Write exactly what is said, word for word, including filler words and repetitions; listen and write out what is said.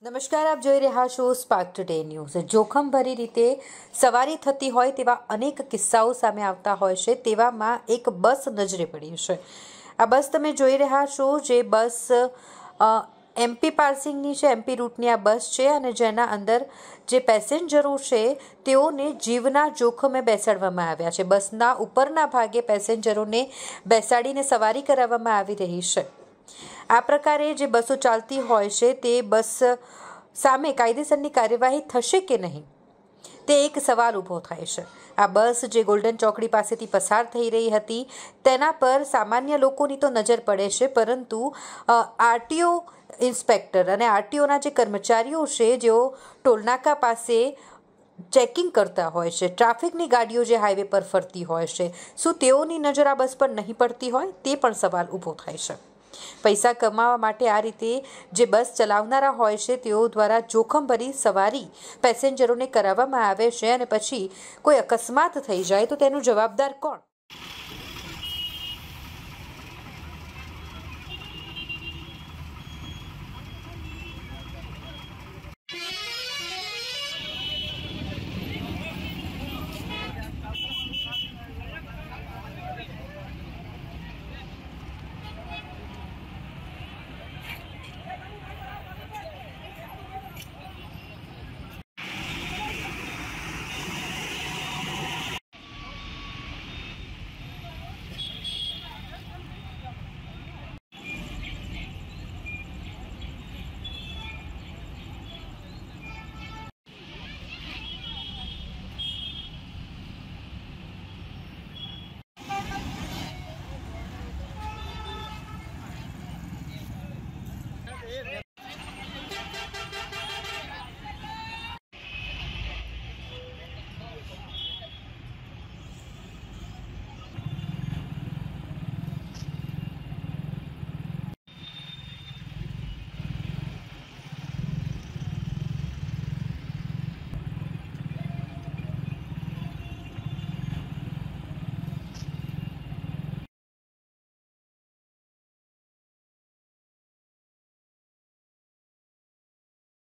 નમસ્કાર, આપ જોઈ રહ્યા છો સ્પાર્ક ટુડે ન્યૂઝ। જોખમભરી રીતે સવારી થતી હોય તેવા અનેક કિસ્સાઓ સામે આવતા હોય છે। તેવામાં એક બસ નજરે પડી છે। આ બસ તમે જોઈ રહ્યા છો, જે બસ એમપી પાર્સિંગની છે, એમપી રૂટની આ બસ છે અને જેના અંદર જે પેસેન્જરો છે તેઓને જીવના જોખમે બેસાડવામાં આવ્યા છે। બસના ઉપરના ભાગે પેસેન્જરોને બેસાડીને સવારી કરાવવામાં આવી રહી છે। આ પ્રકારે જે બસો ચાલતી હોય છે તે બસ સામે કાયદેસરની કાર્યવાહી થશે કે નહીં, તે એક સવાલ ઊભો થાય છે। આ બસ જે ગોલ્ડન ચોકડી પાસેથી પસાર થઈ રહી હતી તેના પર સામાન્ય લોકોની તો નજર પડે છે, પરંતુ આરટીઓ ઇન્સ્પેક્ટર અને આરટીઓના જે કર્મચારીઓ છે, જેઓ ટોલનાકા પાસે ચેકિંગ કરતા હોય છે, ટ્રાફિકની ગાડીઓ જે હાઈવે પર ફરતી હોય છે, શું તેઓની નજર આ બસ પર નહીં પડતી હોય, તે પણ સવાલ ઊભો થાય છે। પૈસા કમાવા માટે આ રીતે જે બસ ચલાવનારા હોય છે તેઓ દ્વારા જોખમભરી સવારી પેસેન્જરોને કરાવવામાં આવે છે અને પછી કોઈ અકસ્માત થઈ જાય તો તેનું જવાબદાર કોણ?